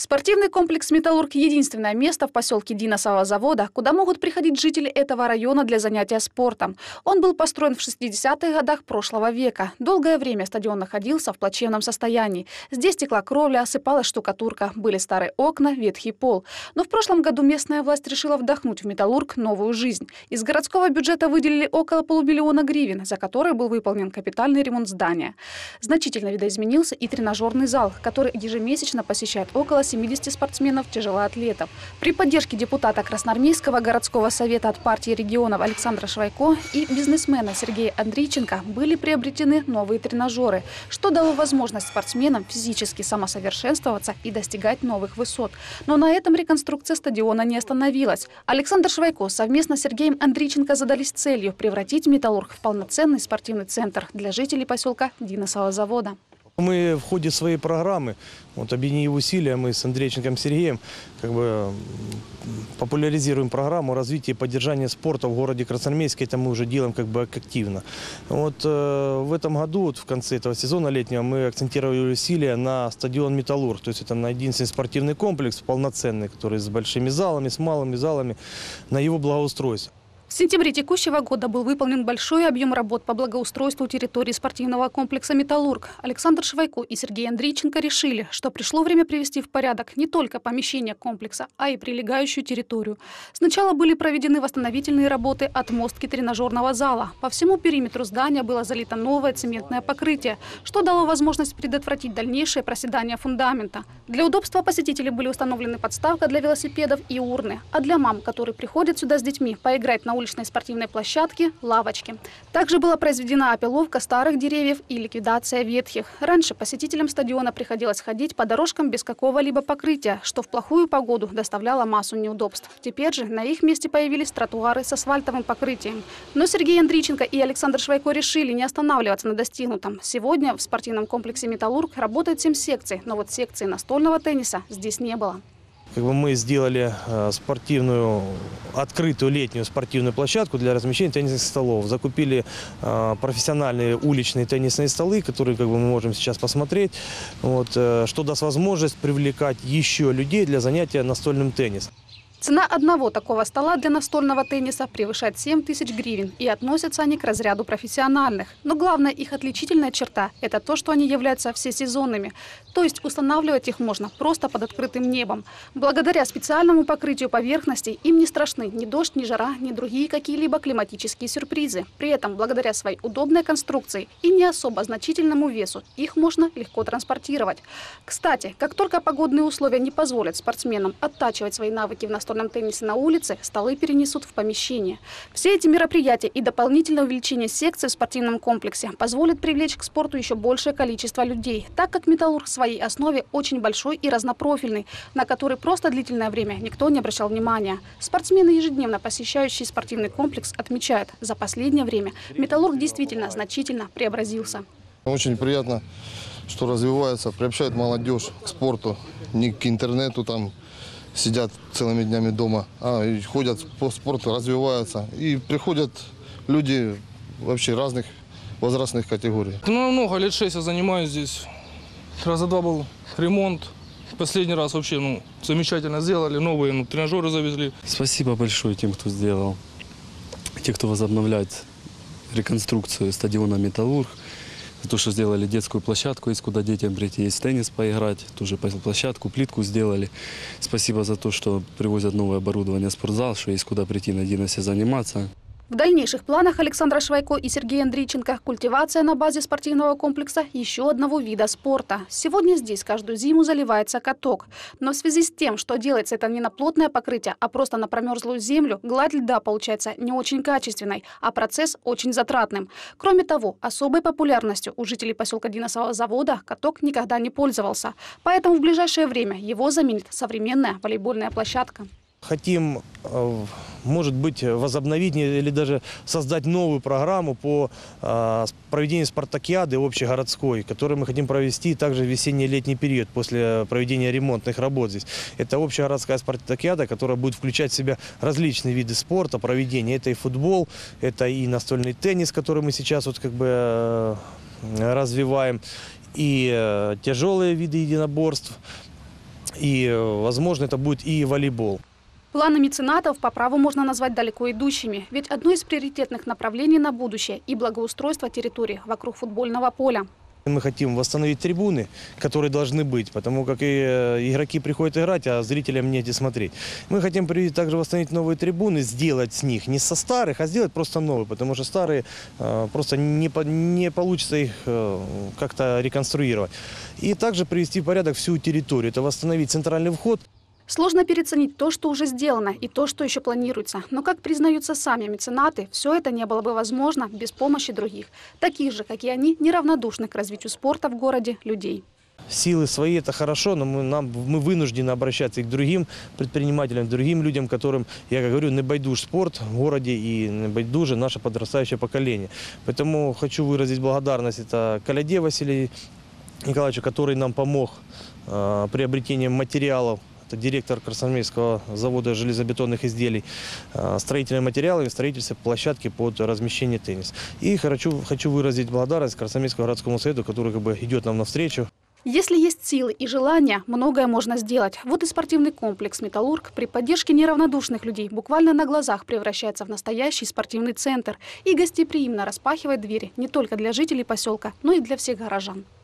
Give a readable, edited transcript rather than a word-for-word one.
Спортивный комплекс «Металлург» – единственное место в поселке Диносового завода, куда могут приходить жители этого района для занятия спортом. Он был построен в 60-х годах прошлого века. Долгое время стадион находился в плачевном состоянии. Здесь текла кровля, осыпалась штукатурка, были старые окна, ветхий пол. Но в прошлом году местная власть решила вдохнуть в «Металлург» новую жизнь. Из городского бюджета выделили около полумиллиона гривен, за которые был выполнен капитальный ремонт здания. Значительно видоизменился и тренажерный зал, который ежемесячно посещает около 70 спортсменов-тяжелоатлетов. При поддержке депутата Красноармейского городского совета от партии регионов Александра Швайко и бизнесмена Сергея Андрейченко были приобретены новые тренажеры, что дало возможность спортсменам физически самосовершенствоваться и достигать новых высот. Но на этом реконструкция стадиона не остановилась. Александр Швайко совместно с Сергеем Андрейченко задались целью превратить «Металлург» в полноценный спортивный центр для жителей поселка Диносового завода. Мы в ходе своей программы, объединив усилия, мы с Андрейченком Сергеем популяризируем программу развития и поддержания спорта в городе Красноармейске. Это мы уже делаем активно. В этом году, в конце этого сезона летнего, мы акцентировали усилия на стадион «Металлург». То есть это на единственный спортивный комплекс, полноценный, который с большими залами, с малыми залами, на его благоустройство. В сентябре текущего года был выполнен большой объем работ по благоустройству территории спортивного комплекса «Металлург». Александр Швайко и Сергей Андрейченко решили, что пришло время привести в порядок не только помещение комплекса, а и прилегающую территорию. Сначала были проведены восстановительные работы от мостки тренажерного зала. По всему периметру здания было залито новое цементное покрытие, что дало возможность предотвратить дальнейшее проседание фундамента. Для удобства посетителей были установлены подставка для велосипедов и урны, а для мам, которые приходят сюда с детьми поиграть на уличной спортивной площадке, лавочки. Также была произведена опиловка старых деревьев и ликвидация ветхих. Раньше посетителям стадиона приходилось ходить по дорожкам без какого-либо покрытия, что в плохую погоду доставляло массу неудобств. Теперь же на их месте появились тротуары с асфальтовым покрытием. Но Сергей Андрейченко и Александр Швайко решили не останавливаться на достигнутом. Сегодня в спортивном комплексе «Металлург» работают 7 секций, но вот секции настольного тенниса здесь не было. Мы сделали спортивную, открытую летнюю спортивную площадку для размещения теннисных столов. Закупили профессиональные уличные теннисные столы, которые мы можем сейчас посмотреть, что даст возможность привлекать еще людей для занятия настольным теннисом. Цена одного такого стола для настольного тенниса превышает 7 тысяч гривен, и относятся они к разряду профессиональных. Но главная их отличительная черта – это то, что они являются всесезонными. То есть устанавливать их можно просто под открытым небом. Благодаря специальному покрытию поверхностей им не страшны ни дождь, ни жара, ни другие какие-либо климатические сюрпризы. При этом, благодаря своей удобной конструкции и не особо значительному весу, их можно легко транспортировать. Кстати, как только погодные условия не позволят спортсменам оттачивать свои навыки в настольном теннисе на улице, столы перенесут в помещение. Все эти мероприятия и дополнительное увеличение секций в спортивном комплексе позволят привлечь к спорту еще большее количество людей, так как «Металлург» в своей основе очень большой и разнопрофильный, на который просто длительное время никто не обращал внимания. Спортсмены, ежедневно посещающие спортивный комплекс, отмечают, за последнее время «Металлург» действительно значительно преобразился. Очень приятно, что развивается, приобщает молодежь к спорту, не к интернету сидят целыми днями дома, а ходят по спорту, развиваются. И приходят люди вообще разных возрастных категорий. Много лет 6 я занимаюсь здесь. Раза 2 был ремонт. Последний раз вообще замечательно сделали, новые тренажеры завезли. Спасибо большое тем, кто сделал, те, кто возобновляет реконструкцию стадиона «Металлург». За то, что сделали детскую площадку, есть куда детям прийти, есть в теннис поиграть, тоже площадку, плитку сделали. Спасибо за то, что привозят новое оборудование, спортзал, что есть куда прийти на Диносе заниматься. В дальнейших планах Александра Швайко и Сергея Андрейченко культивация на базе спортивного комплекса еще одного вида спорта. Сегодня здесь каждую зиму заливается каток. Но в связи с тем, что делается это не на плотное покрытие, а просто на промерзлую землю, гладь льда получается не очень качественной, а процесс очень затратным. Кроме того, особой популярностью у жителей поселка Диносового завода каток никогда не пользовался. Поэтому в ближайшее время его заменит современная волейбольная площадка. Хотим, может быть, возобновить или даже создать новую программу по проведению спартакиады общегородской, которую мы хотим провести также в весенне-летний период после проведения ремонтных работ здесь. Это общегородская спартакиада, которая будет включать в себя различные виды спорта, проведения. Это и футбол, это и настольный теннис, который мы сейчас развиваем, и тяжелые виды единоборств. И, возможно, это будет и волейбол. Планы меценатов по праву можно назвать далеко идущими. Ведь одно из приоритетных направлений на будущее и благоустройство территории вокруг футбольного поля. Мы хотим восстановить трибуны, которые должны быть, потому как и игроки приходят играть, а зрителям негде смотреть. Мы хотим также восстановить новые трибуны, сделать с них не со старых, а сделать просто новые, потому что старые просто не получится их как-то реконструировать. И также привести в порядок всю территорию, это восстановить центральный вход. Сложно переоценить то, что уже сделано, и то, что еще планируется. Но, как признаются сами меценаты, все это не было бы возможно без помощи других, таких же, как и они, неравнодушных к развитию спорта в городе людей. Силы свои – это хорошо, но мы вынуждены обращаться и к другим предпринимателям, к другим людям, которым, я как говорю, не байдуж спорт в городе и не байдуже наше подрастающее поколение. Поэтому хочу выразить благодарность это Коляде Василию Николаевичу, который нам помог приобретением материалов. Это директор Красноармейского завода железобетонных изделий, строительные материалы и строительство площадки под размещение тенниса. И хочу выразить благодарность Красноармейскому городскому совету, который идет нам навстречу. Если есть силы и желание, многое можно сделать. Вот и спортивный комплекс «Металлург» при поддержке неравнодушных людей буквально на глазах превращается в настоящий спортивный центр и гостеприимно распахивает двери не только для жителей поселка, но и для всех горожан.